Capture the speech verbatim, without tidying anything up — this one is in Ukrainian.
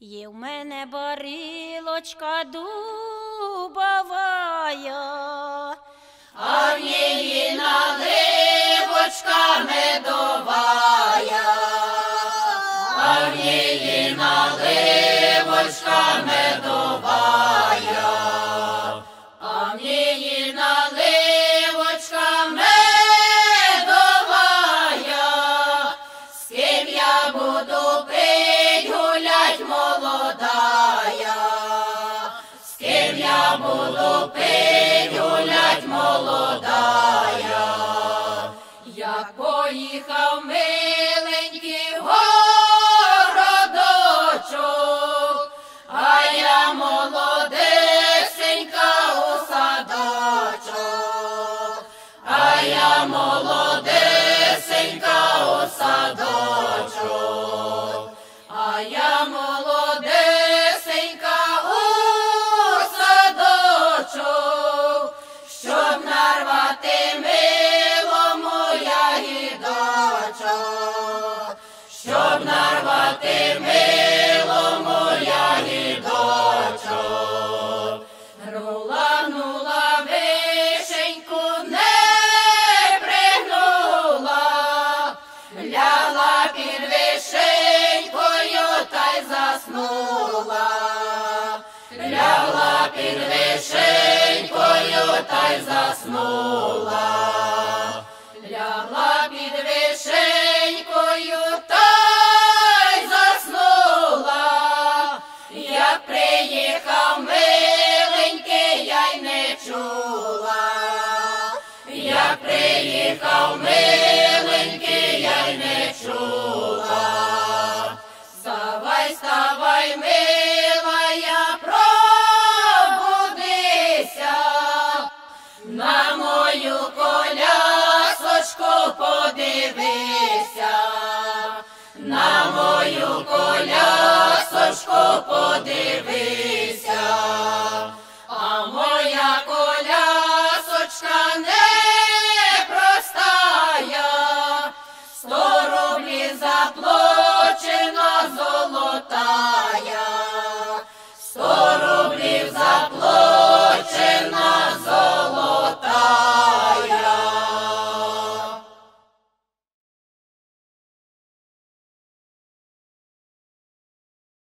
Є в мене барилочка дубовая, а в ній наливочка медовая, а в ній наливочка медовая, а в ній наливочка медовая, з ким я буду пить, гулять молодая, з ким я буду пить, гулять молодая. Як поїхав миленький в городочок, а я молодесенька у садочок, а я молодесенька у садочок, а я молодесенька у садочок, щоб нарвати милому ягідочок, щоб нарвати милому ягідочок. Гнула, гнула вишеньку, не пригнула, ляла під вишенькою та й заснула, ляла під вишенькою та й заснула, лягла під вишенькою та й заснула. Як приїхав миленький, я й не чула, як приїхав миленький, я й не чула. Вставай, вставай, милая, пробудися, на мою колясочку подивися, на мою колясочку подивися, а моя колясочка не